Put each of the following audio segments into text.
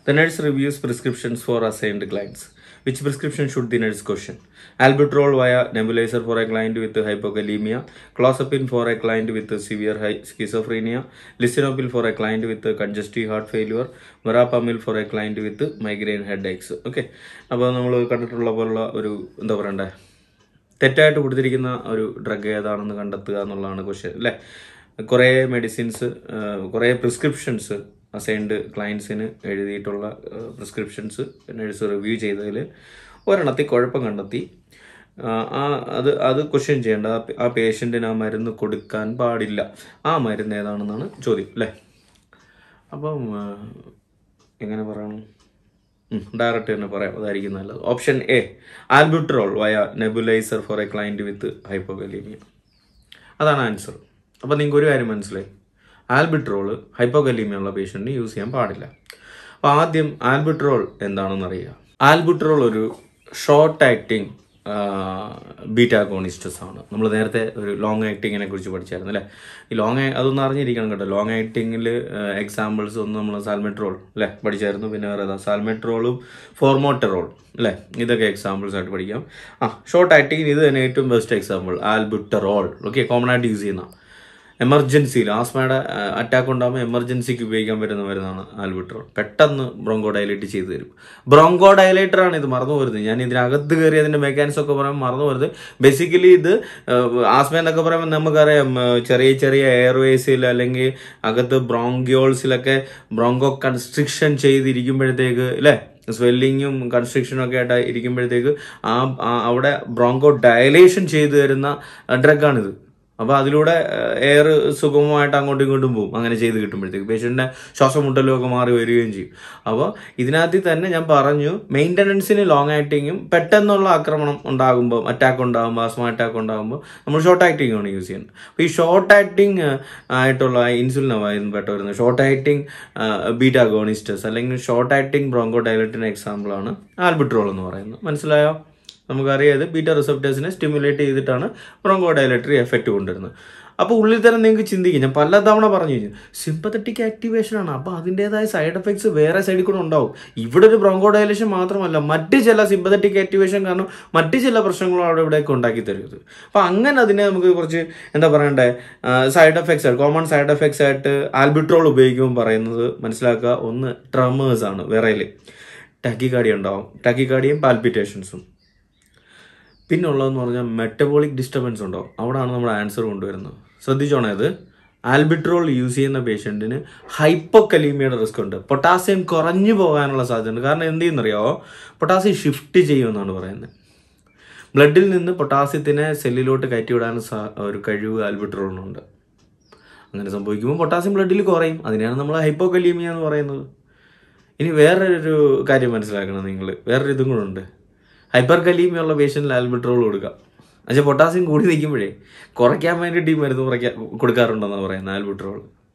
The nurse reviews prescriptions for assigned clients. Which prescription should the nurse question? Albuterol via nebulizer for a client with hypokalemia, clozapine for a client with severe schizophrenia, lisinopril for a client with congestive heart failure, verapamil for a client with migraine headaches. Okay. അപ്പോൾ നമ്മൾ കണ്ടിട്ടുള്ള പോലുള്ള ഒരു എന്താ പറയണ്ടേ, തെറ്റായിട്ട് കൊടുത്തിരിക്കുന്ന ഒരു ഡ്രഗ് ഏതാണെന്ന് കണ്ടെത്തുക എന്നുള്ളതാണ് ക്വസ്റ്റ്യൻ അല്ലേ. കുറേ മെഡിസിൻസ്, കുറേ പ്രിസ്ക്രിപ്ഷൻസ് അസൈൻഡ് ക്ലയൻസിന് എഴുതിയിട്ടുള്ള പ്രിസ്ക്രിപ്ഷൻസ് നഴ്സ് റിവ്യൂ ചെയ്തതിൽ ഒരെണ്ണത്തിൽ കുഴപ്പം കണ്ടെത്തി. അത് ക്വസ്റ്റ്യൻ ചെയ്യേണ്ട, ആ പേഷ്യൻറ്റിന് ആ മരുന്ന് കൊടുക്കാൻ പാടില്ല, ആ മരുന്ന് ഏതാണെന്നാണ് ചോദ്യം അല്ലേ. അപ്പം എങ്ങനെ പറയണം, ഡയറക്റ്റ് തന്നെ പറയാം, അതായിരിക്കും നല്ലത്. Option A, albuterol via nebuliser for a client with hypokalemia, അതാണ് ആൻസർ. അപ്പം നിങ്ങൾക്ക് ഒരു കാര്യം മനസ്സിലായി, ആൽബുട്രോൾ ഹൈപ്പോകലീമിയ ഉള്ള പേഷ്യൻറ്റിന് യൂസ് ചെയ്യാൻ പാടില്ല. അപ്പോൾ ആദ്യം ആൽബുട്രോൾ എന്താണെന്ന് അറിയുക. ആൽബുട്രോൾ ഒരു ഷോർട്ട് ആക്ടിങ് ബീറ്റാഗോണിസ്റ്റസ് ആണ്. നമ്മൾ നേരത്തെ ഒരു ലോങ് ആക്ടിങ്ങിനെ കുറിച്ച് പഠിച്ചായിരുന്നു അല്ലേ. ഈ അതൊന്നും അറിഞ്ഞിരിക്കണം കേട്ടോ. ലോങ് ആക്ടിങ്ങിൽ എക്സാമ്പിൾസ് ഒന്ന് നമ്മൾ സാൽമെട്രോൾ അല്ലേ പഠിച്ചായിരുന്നു. പിന്നെ വേറെ ഏതാ, സാൽമെട്രോളും ഫോർമോട്ടെറോൾ അല്ലേ, ഇതൊക്കെ എക്സാമ്പിൾസ് ആയിട്ട് പഠിക്കാം. ഷോർട്ട് ആക്ടിങ്ങിന് ഇത് തന്നെ ഏറ്റവും best example albuterol. Okay, common ആയിട്ട് യൂസ് ചെയ്യുന്ന എമർജൻസിയിൽ ആസ്മയുടെ അറ്റാക്ക് ഉണ്ടാകുമ്പോൾ എമർജൻസിക്ക് ഉപയോഗിക്കാൻ പറ്റുന്ന മരുന്നാണ് ആൽബുട്രോൾ. പെട്ടെന്ന് ബ്രോങ്കോ ഡയലേറ്റ് ചെയ്തു തരും. ബ്രോങ്കോ ഡയലേറ്ററാണ് ഇത്, മറന്നു പോരുത്. ഞാൻ ഇതിനകത്ത് കയറി അതിൻ്റെ മെക്കാനിസം ഒക്കെ പറയുമ്പോൾ മറന്നു പോരുത്. ബേസിക്കലി ഇത് ആസ്മ എന്നൊക്കെ പറയുമ്പോൾ നമുക്കറിയാം, ചെറിയ ചെറിയ എയർവേസിൽ അല്ലെങ്കിൽ അകത്ത് ബ്രോങ്കിയോൾസിലൊക്കെ ബ്രോങ്കോ കൺസ്ട്രിക്ഷൻ ചെയ്തിരിക്കുമ്പോഴത്തേക്ക് അല്ലേ, സ്വെല്ലിങ്ങും കൺസ്ട്രിക്ഷനും ഒക്കെ ആയിട്ട് ഇരിക്കുമ്പോഴത്തേക്ക് അവിടെ ബ്രോങ്കോ ഡയലേഷൻ ചെയ്തു തരുന്ന ഡ്രഗാണിത്. അപ്പോൾ അതിലൂടെ എയർ സുഗമമായിട്ട് അങ്ങോട്ടും ഇങ്ങോട്ടും പോകും. അങ്ങനെ ചെയ്ത് കിട്ടുമ്പോഴത്തേക്ക് പേഷ്യൻറ്റിൻ്റെ ശ്വാസം മുട്ടലും ഒക്കെ മാറി വരികയും ചെയ്യും. അപ്പോൾ ഇതിനകത്ത് തന്നെ ഞാൻ പറഞ്ഞു, മെയിൻ്റനൻസിന് ലോങ് ആക്ടിങ്ങും പെട്ടെന്നുള്ള ആക്രമണം ഉണ്ടാകുമ്പോൾ, അറ്റാക്ക് ഉണ്ടാകുമ്പോൾ, ആസ്മ അറ്റാക്ക് ഉണ്ടാകുമ്പോൾ നമ്മൾ ഷോർട്ട് ആക്ടിങ് ആണ് യൂസ് ചെയ്യുന്നത്. അപ്പോൾ ഈ ഷോർട്ട് ആക്ടിങ് ആയിട്ടുള്ള ഇൻസുലിനായിരുന്നു പെട്ട വരുന്നത്. ഷോർട്ട് ആക്ടിങ് ബീറ്റാഗോണിസ്റ്റസ് അല്ലെങ്കിൽ ഷോർട്ട് ആക്ടിങ് ബ്രോങ്കോ ഡയലേറ്റിന് എക്സാമ്പിളാണ് ആൽബുട്രോൾ എന്ന് പറയുന്നത്. മനസ്സിലായോ? നമുക്കറിയാം ഇത് ബീറ്റ റിസപ്റ്റേഴ്സിനെ സ്റ്റിമുലേറ്റ് ചെയ്തിട്ടാണ് ബ്രോങ്കോ ഡയലേറ്ററി എഫക്റ്റ് കൊണ്ടുവരുന്നത്. അപ്പോൾ ഉള്ളിൽ തന്നെ നിങ്ങൾക്ക് ചിന്തിക്കും, ഞാൻ പലതവണ പറഞ്ഞു കഴിഞ്ഞു, സിമ്പത്തറ്റിക് ആക്ടിവേഷനാണ്. അപ്പോൾ അതിൻ്റേതായ സൈഡ് എഫക്ട്സ് വേറെ സൈഡിൽ കൂടെ ഉണ്ടാവും. ഇവിടെ ഒരു ബ്രോങ്കോ ഡയലേഷൻ മാത്രമല്ല, മറ്റ് ചില സിമ്പത്തറ്റിക് ആക്ടിവേഷൻ കാരണം മറ്റ് ചില പ്രശ്നങ്ങളും അവിടെ ഇവിടെയൊക്കെ ഉണ്ടാക്കി തരുന്നത്. അപ്പോൾ അങ്ങനെ അതിനെ നമുക്ക് കുറച്ച് എന്താ പറയണ്ടേ, സൈഡ് എഫക്ട്സ് ആയിട്ട്, കോമൺ സൈഡ് എഫക്ട്സ് ആയിട്ട് ആൽബുട്രോൾ ഉപയോഗിക്കുമ്പോൾ പറയുന്നത് മനസ്സിലാക്കുക. ഒന്ന് ട്രമേഴ്സ് ആണ്, വിറയൽ, ടാക്കിക്കാർഡിയ ഉണ്ടാവും, ടാക്കിക്കാർഡിയയും പാൽപിറ്റേഷൻസും. പിന്നെ ഉള്ളതെന്ന് പറഞ്ഞാൽ മെറ്റബോളിക് ഡിസ്റ്റർബൻസ് ഉണ്ടാവും. അവിടെയാണ് നമ്മൾ ആൻസർ കൊണ്ടുവരുന്നത്. ശ്രദ്ധിച്ചോണേ, ഇത് ആൽബുട്രോൾ യൂസ് ചെയ്യുന്ന പേഷ്യൻറ്റിന് ഹൈപ്പോകലീമിയയുടെ റിസ്ക് ഉണ്ട്. പൊട്ടാസ്യം കുറഞ്ഞു പോകാനുള്ള സാധ്യതയുണ്ട്. കാരണം എന്ത് ചെയ്യുന്നറിയാമോ, പൊട്ടാസ്യം ഷിഫ്റ്റ് ചെയ്യുമെന്നാണ് പറയുന്നത്. ബ്ലഡിൽ നിന്ന് പൊട്ടാസ്യത്തിനെ സെല്ലിലോട്ട് കയറ്റിവിടാൻ ഒരു കഴിവ് ആൽബുട്രോളിനുണ്ട്. അങ്ങനെ സംഭവിക്കുമ്പോൾ പൊട്ടാസ്യം ബ്ലഡിൽ കുറയും. അതിനെയാണ് നമ്മൾ ഹൈപ്പോകലീമിയ എന്ന് പറയുന്നത്. ഇനി വേറൊരു കാര്യം മനസ്സിലാക്കണം നിങ്ങൾ, വേറൊരു ഇതും കൂടെ ഉണ്ട്. ഹൈപ്പർ കലീമിയ ഉള്ള പേഷ്യൻറ്റിൽ ആൽബുട്രോൾ കൊടുക്കാം. പക്ഷേ പൊട്ടാസ്യം കൂടി നിൽക്കുമ്പോഴേ കുറയ്ക്കാൻ വേണ്ടിയിട്ട് ഈ മരുന്ന് കൊടുക്കാറുണ്ടെന്നാണ് പറയുന്നത് ആൽബുട്രോൾ.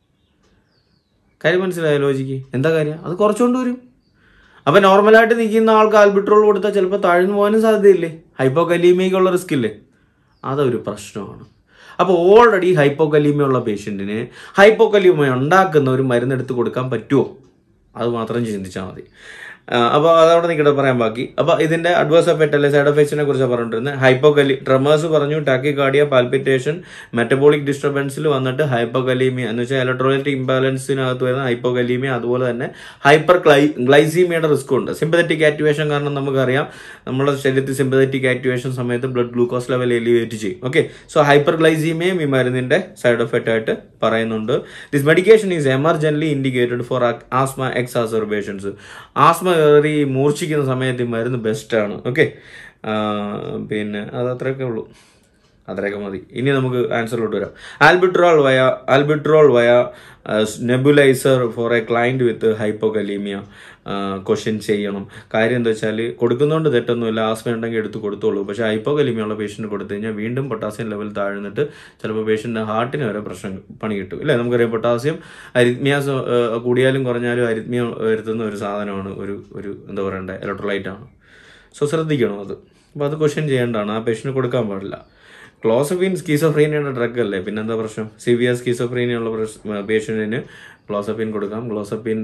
കാര്യം മനസ്സിലായ ലോജിക്ക്? എന്താ കാര്യം? അത് കുറച്ചുകൊണ്ട് വരും. അപ്പം നോർമലായിട്ട് നിൽക്കുന്ന ആൾക്ക് ആൽബുട്രോൾ കൊടുത്താൽ ചിലപ്പോൾ താഴ്ന്നു പോകാനും സാധ്യതയില്ലേ? ഹൈപ്പോകലീമിയക്കുള്ള റിസ്ക് ഇല്ലേ? അതൊരു പ്രശ്നമാണ്. അപ്പോൾ ഓൾറെഡി ഹൈപ്പോകലീമിയ ഉള്ള പേഷ്യൻറ്റിന് ഹൈപ്പോകലീമിയ ഉണ്ടാക്കുന്ന ഒരു മരുന്നെടുത്ത് കൊടുക്കാൻ പറ്റുമോ? അത് മാത്രം ചിന്തിച്ചാൽ മതി. അപ്പോൾ അതവിടെ നിൽക്കട്ടെ, പറയാൻ ബാക്കി. അപ്പോൾ ഇതിൻ്റെ അഡ്വേഴ്സ് എഫക്റ്റ് അല്ലെ സൈഡ് എഫക്ട്സിനെ കുറിച്ച് പറഞ്ഞിരുന്നത്. ട്രമേഴ്സ് പറഞ്ഞു, ടാക്കിക്കാർഡിയ, പാൽപിറ്റേഷൻ, മെറ്റബോളിക് ഡിസ്റ്റർബൻസിൽ വന്നിട്ട് ഹൈപ്പോകലീമിയ എന്ന് വെച്ചാൽ ഇലക്ട്രോലൈറ്റ് ഇംബാലൻസിനകത്ത് വരുന്ന ഹൈപ്പോകലീമിയ, അതുപോലെ തന്നെ ഹൈപ്പർ ഗ്ലൈസീമിയയുടെ റിസ്ക് ഉണ്ട്. സിമ്പത്തറ്റിക് ആക്ടിവേഷൻ കാരണം നമുക്കറിയാം, നമ്മുടെ ശരീരത്തിൽ സിമ്പത്തറ്റിക് ആക്ടിവേഷൻ സമയത്ത് ബ്ലഡ് ഗ്ലൂക്കോസ് ലെവൽ എലിവേറ്റ് ചെയ്യും. ഓക്കെ, സോ ഹൈപ്പർ ഗ്ലൈസീമിയയും ഈ മരുന്നിൻ്റെ സൈഡ് എഫക്റ്റ് ആയിട്ട് പറയുന്നുണ്ട്. This medication is emergently indicated for asthma exacerbations. Asthma കയറി മൂർച്ഛിക്കുന്ന സമയത്ത് ഈ മരുന്ന് ബെസ്റ്റാണ്. ഓക്കെ, പിന്നെ അത് അത്രയൊക്കെ ഉള്ളൂ, അത്രയൊക്കെ മതി. ഇനി നമുക്ക് ആൻസറിലോട്ട് വരാം. Albuterol via nebuliser for a client with hypokalemia question ചെയ്യണം. കാര്യം എന്താ വെച്ചാൽ, കൊടുക്കുന്നതുകൊണ്ട് തെറ്റൊന്നുമില്ല, ആസ്മ ഉണ്ടെങ്കിൽ എടുത്ത് കൊടുത്തോളൂ. പക്ഷേ ഹൈപ്പോകലീമിയ ഉള്ള പേഷ്യൻറ്റ് കൊടുത്തു കഴിഞ്ഞാൽ വീണ്ടും പൊട്ടാസ്യം ലെവൽ താഴ്ന്നിട്ട് ചിലപ്പോൾ പേഷ്യൻ്റെ ഹാർട്ടിന് വരെ പ്രശ്നം പണി കിട്ടും ഇല്ലേ. നമുക്കറിയാം പൊട്ടാസ്യം അരിത്മിയാസ് കൂടിയാലും കുറഞ്ഞാലും അരിത്മിയ വരുത്തുന്ന ഒരു സാധനമാണ്, ഒരു എന്താ പറയണ്ടേ, ഇലക്ട്രോലൈറ്റാണ്. സോ ശ്രദ്ധിക്കണം അത്. അപ്പോൾ അത് ക്വസ്റ്റ്യൻ ചെയ്യേണ്ടതാണ്, ആ പേഷ്യൻറ്റ് കൊടുക്കാൻ പാടില്ല. ക്ലോസപ്പിൻ സ്കീസോഫ്രീനിയയുടെ ഡ്രഗ് അല്ലേ, പിന്നെന്താ പ്രശ്നം? സിവിയർ സ്കീസോഫ്രീനിയ ഉള്ള പേഷ്യൻറ്റിന് ക്ലോസപ്പിൻ കൊടുക്കാം. ക്ലോസപ്പിൻ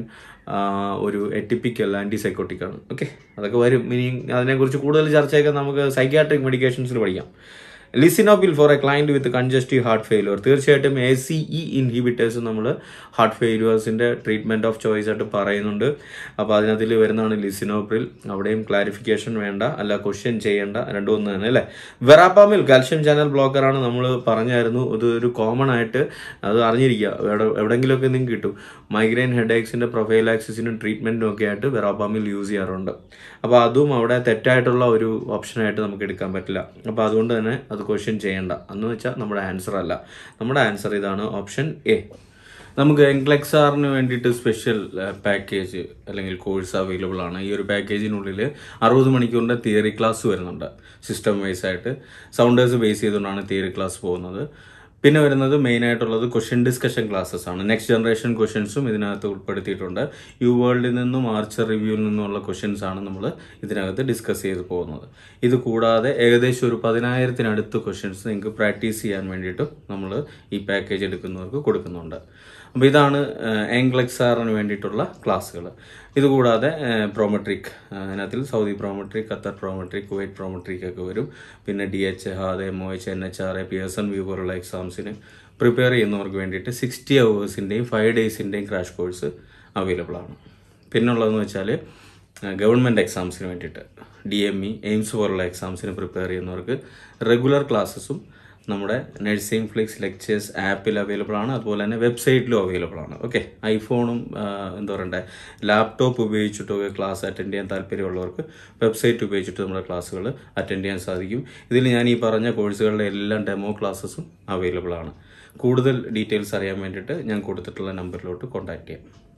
ഒരു എറ്റിപ്പിക്കൽ ആൻറ്റിസൈക്കോട്ടിക് ആണ്. ഓക്കെ, അതൊക്കെ വരും. ഇനി അതിനെക്കുറിച്ച് കൂടുതൽ ചർച്ചയൊക്കെ നമുക്ക് സൈക്യാട്രിക് മെഡിക്കേഷൻസിൽ പഠിക്കാം. Lisinopril for a client with congestive heart failure. തീർച്ചയായിട്ടും ACE ഇൻഹിബിറ്റേഴ്സ് നമ്മൾ ഹാർട്ട് ഫെയിലുവേഴ്സിൻ്റെ ട്രീറ്റ്മെൻറ്റ് ഓഫ് ചോയ്സ് ആയിട്ട് പറയുന്നുണ്ട്. അപ്പോൾ അതിനകത്തിൽ വരുന്നതാണ് ലിസിനോപ്രിൽ. അവിടെയും ക്ലാരിഫിക്കേഷൻ വേണ്ട, അല്ല ക്വസ്റ്റ്യൻ ചെയ്യേണ്ട, രണ്ടും ഒന്ന് തന്നെ അല്ലേ. വെറാപ്പാമിൽ കാൽഷ്യം ചാനൽ ബ്ലോക്കറാണ് നമ്മൾ പറഞ്ഞായിരുന്നു. ഇത് ഒരു കോമൺ ആയിട്ട് അത് അറിഞ്ഞിരിക്കുക. എവിടെയെങ്കിലുമൊക്കെ നിങ്ങൾക്ക് കിട്ടും. മൈഗ്രെയിൻ ഹെഡേക്സിൻ്റെ പ്രൊഫൈലാക്സിസിനും ട്രീറ്റ്മെൻറ്റും ഒക്കെ ആയിട്ട് വെറാപ്പാമിൽ യൂസ് ചെയ്യാറുണ്ട്. അപ്പോൾ അതും അവിടെ തെറ്റായിട്ടുള്ള ഒരു ഓപ്ഷനായിട്ട് നമുക്ക് എടുക്കാൻ പറ്റില്ല. അപ്പോൾ അതുകൊണ്ട് തന്നെ അത് ക്വസ്റ്റ്യൻ ചെയ്യേണ്ട എന്ന് വെച്ചാൽ നമ്മുടെ ആൻസർ അല്ല. നമ്മുടെ ആൻസർ ഇതാണ്, ഓപ്ഷൻ എ. നമുക്ക് എൻക്ലെക്സാറിന് വേണ്ടിയിട്ട് സ്പെഷ്യൽ പാക്കേജ് അല്ലെങ്കിൽ കോഴ്സ് അവൈലബിൾ ആണ്. ഈ ഒരു പാക്കേജിനുള്ളിൽ 60 മണിക്കൂറിൻ്റെ തിയറി ക്ലാസ് വരുന്നുണ്ട്. സിസ്റ്റം വൈസ് ആയിട്ട് സൗണ്ടേഴ്സ് ബേസ് ചെയ്തുകൊണ്ടാണ് തിയറി ക്ലാസ് പോകുന്നത്. പിന്നെ വരുന്നത് മെയിനായിട്ടുള്ളത് ക്വസ്റ്റ്യൻ ഡിസ്കഷൻ ക്ലാസ്സസ് ആണ്. നെക്സ്റ്റ് ജനറേഷൻ ക്വസ്റ്റ്യൻസും ഇതിനകത്ത് ഉൾപ്പെടുത്തിയിട്ടുണ്ട്. യു വേൾഡിൽ നിന്നും ആർച്ചർ റിവ്യൂവിൽ നിന്നുമുള്ള ക്വസ്റ്റ്യൻസ് ആണ് നമ്മൾ ഇതിനകത്ത് ഡിസ്കസ് ചെയ്ത് പോകുന്നത്. ഇത് കൂടാതെ ഏകദേശം ഒരു 10,000-അടുത്ത് ക്വസ്റ്റ്യൻസ് നിങ്ങൾക്ക് പ്രാക്ടീസ് ചെയ്യാൻ വേണ്ടിയിട്ടും നമ്മൾ ഈ പാക്കേജ് എടുക്കുന്നവർക്ക് കൊടുക്കുന്നുണ്ട്. അപ്പോൾ ഇതാണ് എൻക്ലെക്സാറിന് വേണ്ടിയിട്ടുള്ള ക്ലാസ്സുകൾ. ഇതുകൂടാതെ പ്രോമെട്രിക്, അതിനകത്തിൽ Saudi Prometric, Qatar Prometric, Kuwait Prometric ഒക്കെ വരും. പിന്നെ DH, HAD, MOH, NHRA, Pearson VUE പോലുള്ള എക്സാംസിന് പ്രിപ്പയർ ചെയ്യുന്നവർക്ക് വേണ്ടിയിട്ട് 60 ഹവേഴ്സിൻ്റെയും 5 ഡേയ്സിൻ്റെയും ക്രാഷ് കോഴ്സ് അവൈലബിൾ ആണ്. പിന്നുള്ളതെന്ന് വെച്ചാൽ ഗവൺമെൻറ് എക്സാംസിന് വേണ്ടിയിട്ട് DME, എയിംസ് പോലുള്ള എക്സാംസിന് പ്രിപ്പയർ ചെയ്യുന്നവർക്ക് റെഗുലർ ക്ലാസ്സസും നമ്മുടെ നഴ്സിംഗ് ഫ്ലിക്സ് ലെക്ചേഴ്സ് ആപ്പിൽ അവൈലബിൾ ആണ്. അതുപോലെ തന്നെ വെബ്സൈറ്റിലും അവൈലബിൾ ആണ്. ഓക്കെ, ഐഫോണും എന്താ പറയണ്ടേ ലാപ്ടോപ്പ് ഉപയോഗിച്ചിട്ടൊക്കെ ക്ലാസ് അറ്റൻഡ് ചെയ്യാൻ താല്പര്യമുള്ളവർക്ക് വെബ്സൈറ്റ് ഉപയോഗിച്ചിട്ട് നമ്മുടെ ക്ലാസ്സുകൾ അറ്റൻഡ് ചെയ്യാൻ സാധിക്കും. ഇതിൽ ഞാൻ ഈ പറഞ്ഞ കോഴ്സുകളുടെ എല്ലാം ഡെമോ ക്ലാസ്സസും അവൈലബിൾ ആണ്. കൂടുതൽ ഡീറ്റെയിൽസ് അറിയാൻ വേണ്ടിയിട്ട് ഞാൻ കൊടുത്തിട്ടുള്ള നമ്പറിലോട്ട് കോൺടാക്ട് ചെയ്യാം.